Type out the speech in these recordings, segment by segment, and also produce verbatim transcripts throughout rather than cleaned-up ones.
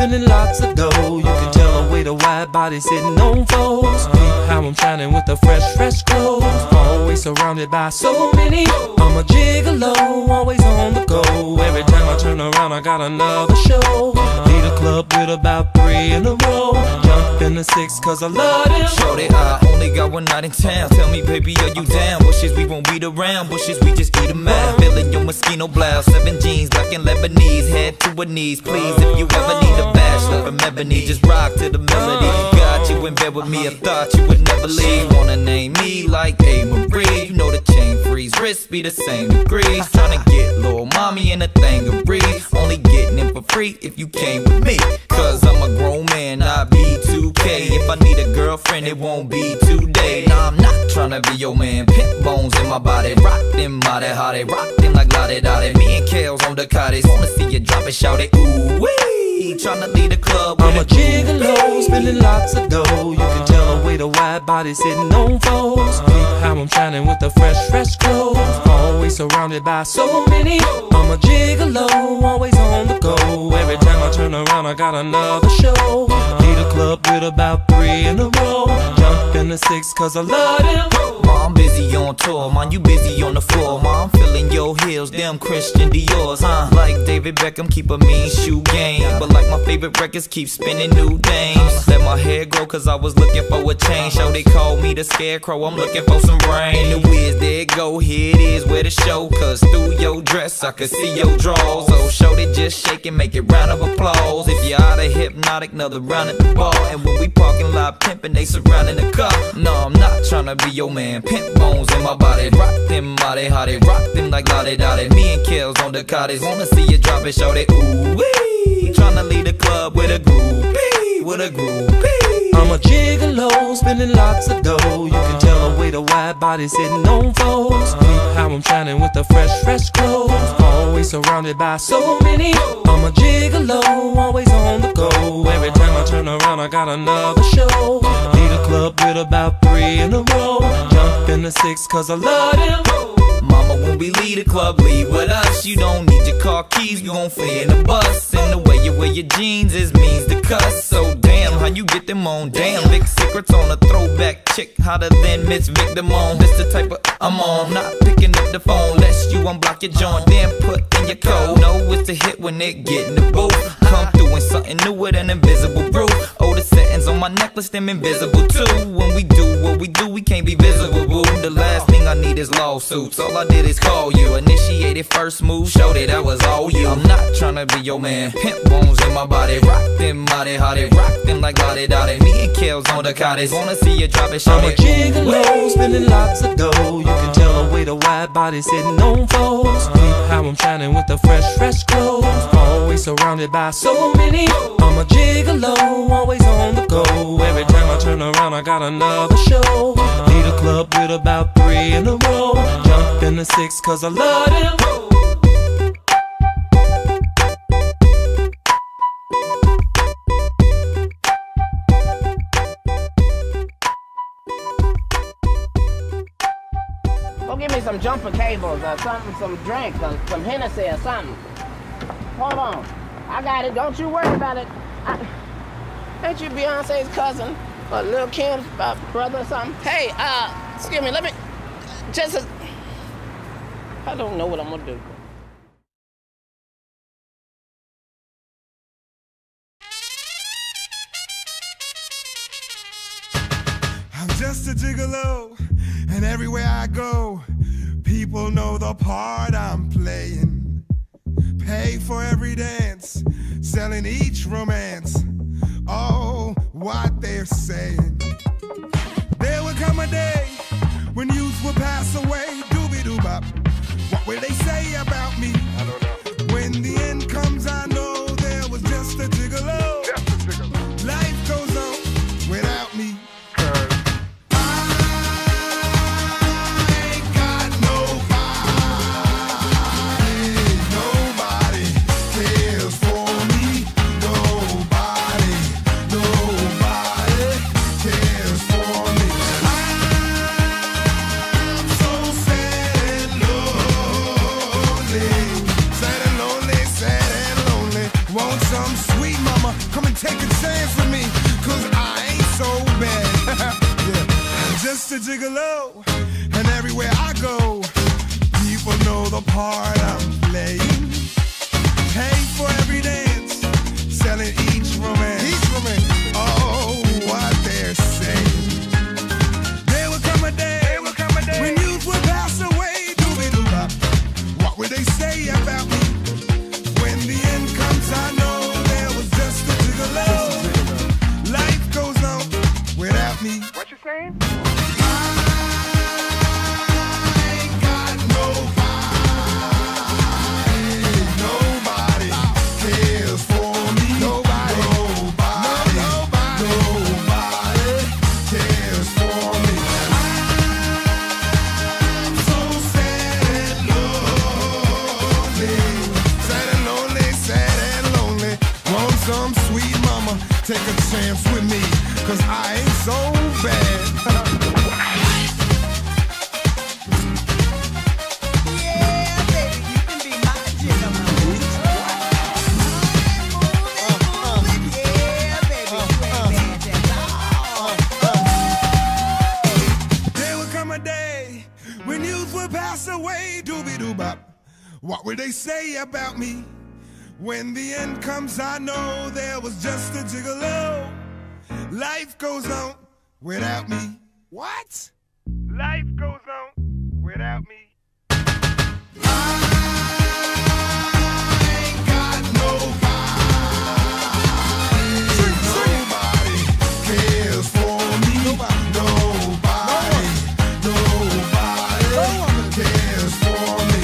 spending lots of dough. You can tell the way the wide body sitting on foes. Peep how I'm shining with the fresh, fresh clothes. Always surrounded by so many. I'm a gigolo, always on the go. Every time I turn around, I got another show. Lead a club with about three in a row. Jump in the six, cause I love them. Shorty, I only got one night in town. Tell me, baby, are you down? Bushes, we won't beat around. Bushes, we just eat them out. Feeling your Moschino blouse. Seven jeans, black and Lebanese. Head to her knees, please. If you ever need a bachelor from Ebony, just rock to the melody. Got you in bed with me, I thought you would never leave. Wanna name me like A. Marie. You know the chain freeze, wrists be the same degrees. Tryna get little mommy in a thing of breeze. Only getting in for free if you came with me. Cause I'm a grown man, not B two K. If I need a girlfriend, it won't be today. Nah, I'm not tryna be your man. Pimp bones in my body. Rock them, body, how they rock them like la de da de. Me and Kales on the cottage. Wanna see you drop it, shout it, ooh wee. Tryna lead the club with I'm a gigolo, spending lots of dough. You can tell the way the wide body sitting on foes. Peep how I'm shining with the fresh, fresh clothes. Always surrounded by so many. I'm a gigolo, always on the go. Every time I turn around, I got another show. Lead a club with about three in a row. Jump in the six, cause I love them. Mom busy on tour, man, you busy on the floor. Mom feeling your heels, them Christian Dior's, huh? Like David Beckham, keep a mean shoe game. But like my favorite records, keep spinning new names. Let my hair grow, cause I was looking for a change. So they call me the scarecrow, I'm looking for some brain. The whiz, there it go, here it is, where the show. Cause through your dress, I could see your drawers. So show they just shake and make it round of applause. If you're out of hypnotic, another round at the bar. And when we parking lot pimping, they surrounding the car. No, I'm not tryna be your man. Pimp bones in my body, rock them body, how they rock them like la de da de. Me and Kales on the cottage, wanna see you drop it, show they ooh wee. Tryna lead the club with a groupie, with a groupie. I'm a gigolo, spending lots of dough. You can tell the way the wide body sitting on foes. Peep how I'm shining with the fresh, fresh clothes. Always surrounded by so many. I'm a gigolo, always on the go. Every time I turn around, I got another show. Lead a club with about three in a row. Jump in the six, cause I love them. Mama, when we leave the club, leave with us. You don't need your car keys, you gon' flee in the bus. And the way you wear your jeans is means to cuss. So damn, how you get them on? Damn, big secrets on a throwback chick, hotter than Miss Vic Damone. This the type of I'm on, not picking up the phone. Lest you unblock your joint, then put in your code. Know it's a hit when it get in the booth. Come through in something newer than invisible roof. Oh, the settings on my necklace, them invisible too. When we do what we do, we can't be visible, boo. The last thing I need is lawsuits. All I did is call you. Initiated first move, showed it that was all you. I'm not tryna be your man. Pimp bones in my body, rock them body, how they rock them like la de da de. Me and Kales on the cottage, wanna see you drop it, show I'm a gigolo, spending lots of dough. You can tell the way the wide body sitting on foes. Peep how I'm shining with the fresh, fresh clothes. Always surrounded by so many. I'm a gigolo, always on the go. Every time I turn around, I got another show. Lead a club with about three in a row. Jump in the six, cause I love them. Go give me some jumper cables or something, some drink, or some Hennessy or something. Hold on. I got it. Don't you worry about it. I, ain't you Beyonce's cousin or Lil Kim's uh, brother or something? Hey, uh, excuse me, let me just... A, I don't know what I'm gonna do. I'm just a gigolo, and everywhere I go, people know the part I'm playing. Pay for every dance, selling each romance. Oh, what they're saying. There will come a day when youth will pass away. Doobie-doo-bop. What will they say about me? I don't know. When the end comes, I know there was just a gigolo. Just a gigolo. Life goes on without me. a gigolo, and everywhere I go, people know the part I'm playing. Pay for every dance, selling each romance. Each romance. Oh, what they're saying. There will come a day, there will come a day when youth will pass away. Doobie-doo-bop. What will they say about me? When the end comes, I know there was just a gigolo. Life goes on without me. What you saying? Take a chance with me, cause I ain't so bad. Yeah, baby, you can be my gentleman. Yeah, baby, you ain't bad at all. There will come a day when youth will pass away. Doobie-doo-bop. What will they say about me? When the end comes, I know there was just a gigolo. Life goes on without me. What? Life goes on without me. I ain't got nobody. Nobody cares for me. Nobody, nobody, nobody cares for me.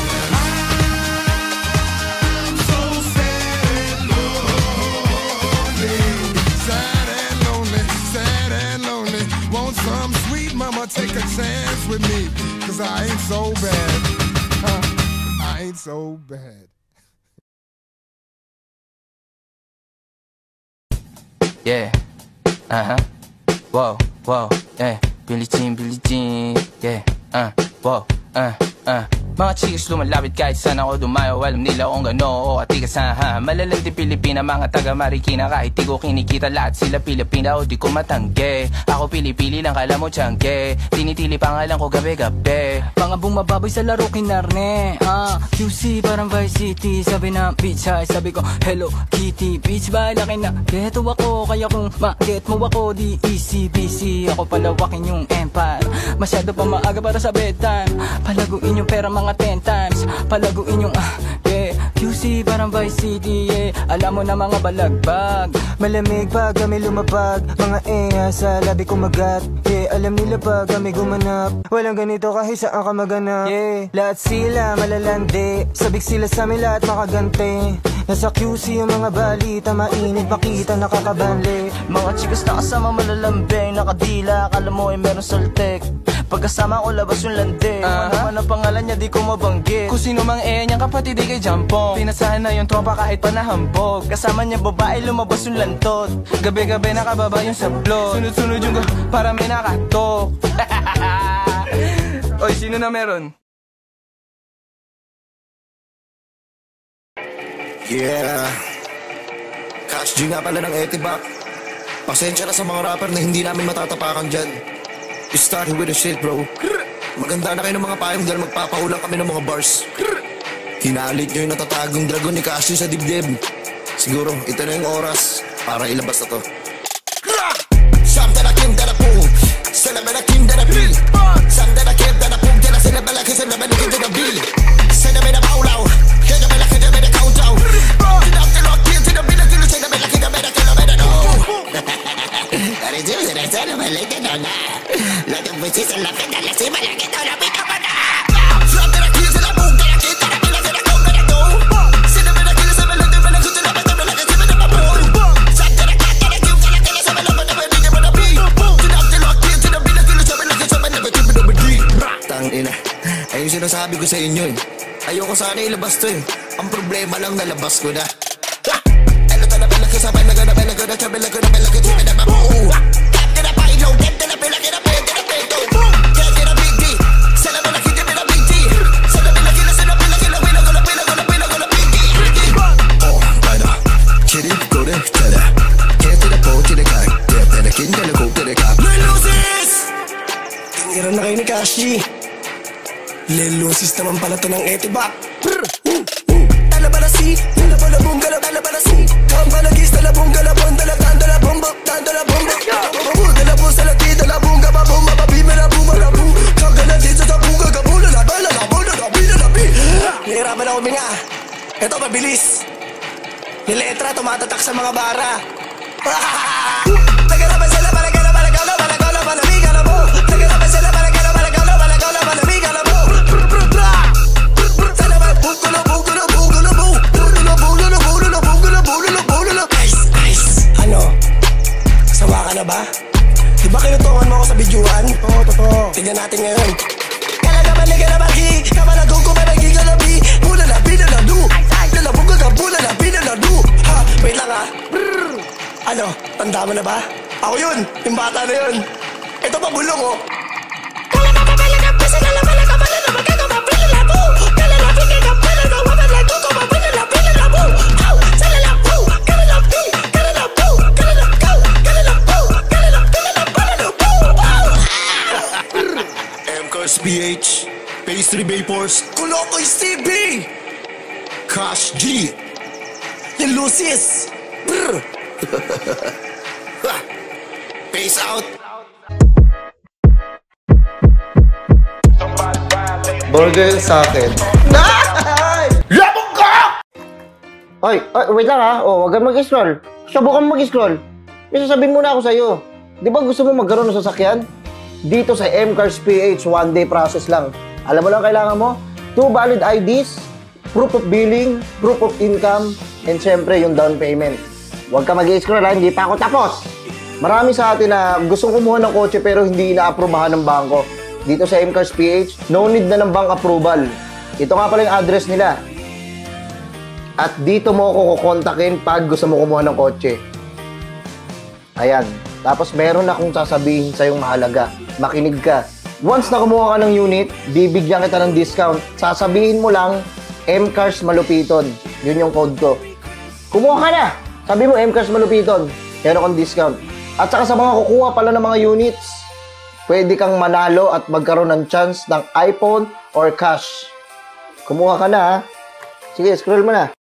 I'm so sad and lonely, sad and lonely, sad and lonely. Want some sweet mama, take a chance with me, cause I ain't so bad. Huh? I ain't so bad. Yeah, uh-huh, whoa, whoa, yeah, Billie Jean, Billie Jean, yeah, uh, whoa, uh, uh. Mga chicks lumalapit kahit saan ako dumayo. Alam nila kung gano o atigasahan. Malalandi Pilipina, mga taga Marikina. Kahit di ko kinikita lahat sila Pilipina o di ko matangge. Ako pili-pili lang kala mo tiyangge. Tinitili pangalan ko gabi-gabi. Mga bumababoy sa laro kinarne ah, Q C parang Vice City. Sabi na bitch ay sabi ko Hello Kitty. Bitch ba laki na geto ako. Kaya kung ma-get mo ako di easy busy. Ako palawakin yung empire. Masyado pa maaga para sa bedtime. Palaguin yung pera mga ten times. Palaguin yung ah, yeah. Q C parang Vice City, yeah. Alam mo na mga balagbag. Malamig pag kami lumapag. Mga enga sa labi kumagat. Yeah, alam nila pag kami gumanap. Walang ganito kahit saan ka maganap. Yeah, lahat sila malalandi. Sabik sila sa amin lahat makagante. Nasa Q C yung mga balita. Mainit makita nakakabanli. Mga chikas na kasama malalambing. Nakadila, akala mo ay meron saltek. Pagkasama ko labas yung lande. uh-huh. Ano man ang pangalan niya di ko mabanggit. Kung sino mang eh niyang kapatid di kay Jampong. Pinasahan na yung tropa kahit pa nahambog. Kasama niya babae lumabas yung lantot. Gabi-gabi nakababa yung sablot. Sunod-sunod yung para may nakatok. Oy, sino na meron? Yeah, Cash G nga pala ng Etibac. Pasensya na sa mga rapper na hindi namin matatapakan dyan. You started with the shit, bro. Maganda na kayo ng mga payong dahil magpapaulang kami ng mga bars. Hinalit nyo yung natatagong dragon ni Casio sa dibdib. Siguro, ito na yung oras para ilabas na to. Something I came that I pull. Celebrate I came that I be. Something I came that I pull. Get a celebrate like a celebrate like a be. Celebrate a bow Hit a bit like a bit of countdown. Get up the lock, get to the middle. Get a celebrate like a bit of kilometer. That is it, that's it, I'm like it on that. Like a bitch is a lot of that, let's see, but I get on a bit of a that. Drop that I kill to the boom, that I get that I feel like I go, that I go. Sit up and I kill seven, let them run a good to the bottom, like a seven of a bowl. Shot that I got, that I kill, that I kill seven, let them run a good to the bottom. Sit up the lock, kill to the middle, kill seven, like a seven of a keep it up a dream. Tangina, ayun sinasabi ko sa inyo eh. Ayoko sana ilabas to eh. Ang problema lang nalabas ko na. Ano talaga lang kasabay, nagana-bay, nagana-chabay, nagana-bay, nagana-chabay, nagana-bay. Lelusis naman pala to ng Etibak. Talabalasi, talabalabong, talabalasi. Kambalagis, talabong, galabong, dalatan, dalabong, baktan, dalabong, baktan. Dalabong sa lati, dalabong, gababong, mababi, malabong, malabong. Kagalatin sa tabong, gagabong, lalabong, lalabong, lalabi, lalabi. Nahirapan ako minga. Ito, mabilis. Niletra, tumatatak sa mga bara. Nagarapan sila, palagaw na, palagaw na, palagaw na, palamig, alam mo. Nagarapan sila, palagaw na, palagaw na, palagaw na, palamig, alam mo. Sana ba, buko na, buko na, buko na, buko na, buko na, buko na, buko na, buko na, buko na, buko na. Nice, nice. Ano? Sawa ka na ba? Diba kinutungan mo ako sa bidyuhan? Oo, totoo. Tignan natin ngayon. Kalagaban, ligalabagi, kamalagong kumalagi, galabi. Mula na, binaladu. Lalabog ka ka, mula na, binaladu. Ha, wait lang ha. Ano, tanda mo na ba? Ako yun, yung bata na yun. Ito pa bulong oh. M-Cars P H, Pastry Vapors, Kulokoy C B, Cash G, Lelusis. Brr. Peace out. Burger sa akin. Labog ka! Oy, oy, wait lang ha. Oh, wag kang mag-scroll. Subukan mo mag-scroll. May sasabihin muna ako sa'yo. Di ba gusto mo magkaroon ng sasakyan? Dito sa M-Cars P H, one day process lang. Alam mo lang kailangan mo? Two valid I Ds, proof of billing, proof of income, and syempre yung down payment. Huwag ka mag-i-scroll ha, hindi pa ako tapos. Marami sa atin na gustong kumuha ng kotse pero hindi ina-aprobahan ng bangko. Dito sa M-Cars P H, no need na ng bank approval. Ito nga pala yung address nila. At dito mo ako kukontakin pag gusto mo kumuha ng kotse. Ayan. Tapos meron akong sasabihin sa'yong mahalaga. Makinig ka. Once na kumuha ka ng unit, bibigyan kita ng discount. Sasabihin mo lang, M-Cars Malupiton. Yun yung code ko. Kumuha ka na! Sabi mo, M-Cars Malupiton, meron kang discount. At saka sa mga kukuha pala ng mga units, pwede kang manalo at magkaroon ng chance ng iPhone or cash. Kumuha ka na ha. Sige, scroll mo na.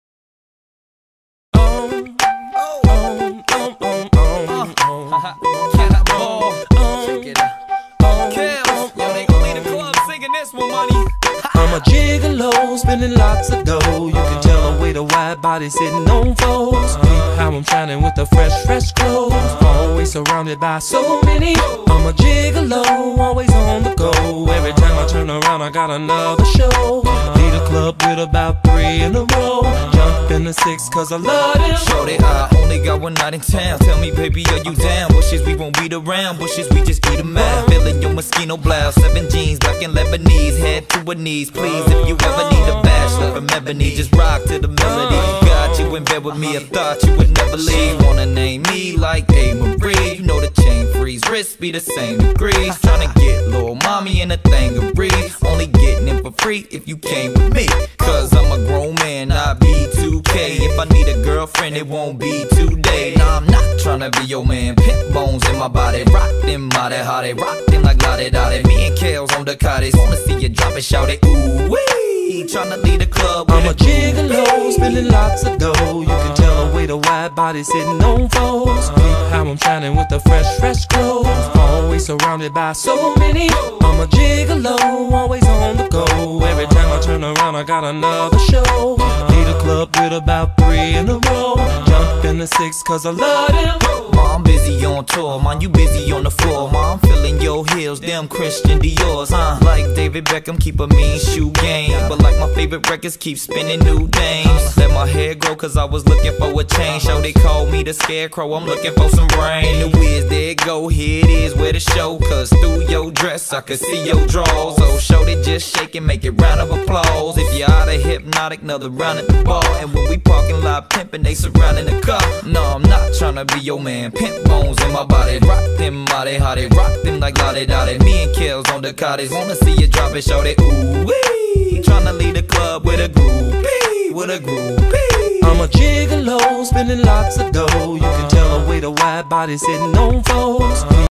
I'm a gigolo, spending lots of dough. You can tell the way the wide body sitting on foes. How I'm shining with the fresh, fresh clothes. Always surrounded by so many. I'm a gigolo, always on the go. Every time I turn around, I got another show. Lead a club with about three in a row. Jump in the six, cause I love it. Shorty, I only got one night in town. Tell me, baby, are you down? Bushes, we won't beat around. Bushes, we just eat them out. Feeling your Moschino blouse. Seven jeans, black and Lebanese. Head to her knees, please. If you ever need a bachelor from Ebony, just rock to the melody. Got you in bed with me, I thought you would never leave. Wanna name me like A. Marie. You know the chain freeze, wrists be the same degrees. Tryna get little mommy in a thing of breeze. Only getting it for free if you came with me. Cause I'm a grown man, not B two K. If I need a girlfriend, it won't be today. Nah, I'm not tryna be your man. Pimp bones in my body. Rock them body, how they rock them like la da da. Me and Kales on the cottage. Wanna see you drop it, shout it, ooh wee. Tryna lead the club. I'm a gigolo, spending lots of dough. You can tell the way the wide body sitting on foes. How I'm shining with the fresh, fresh clothes. Always surrounded by so many. I'm a gigolo, always on the go. Every time I turn around, I got another show. Lead a club with about three in a row. Jump in the six, cause I love them. Mom busy on tour, man, you busy on the floor. Mom feeling your heels, them Christian Dior's, huh? Like David Beckham, keep a mean shoe game. But like my favorite records, keep spinning new names. Let my hair grow, cause I was looking for a change. So they call me the scarecrow, I'm looking for some brain. The whiz, there it go, here it is, where the show. Cause through your dress, I could see your drawers. So show they just shake and make it round of applause. If you're out of hypnotic, another round at the bar. And when we parking lot pimping, they surrounding the car. No, I'm not tryna be your man. Pimp bones in my body, rock them body, how they rock them like la da da. Me and Kales on the cottage, wanna see you drop it, show they ooh wee. Tryna lead the club with a groupie, with a groupie. I'm a gigolo, spending lots of dough. You can tell the way the wide body sitting on foes.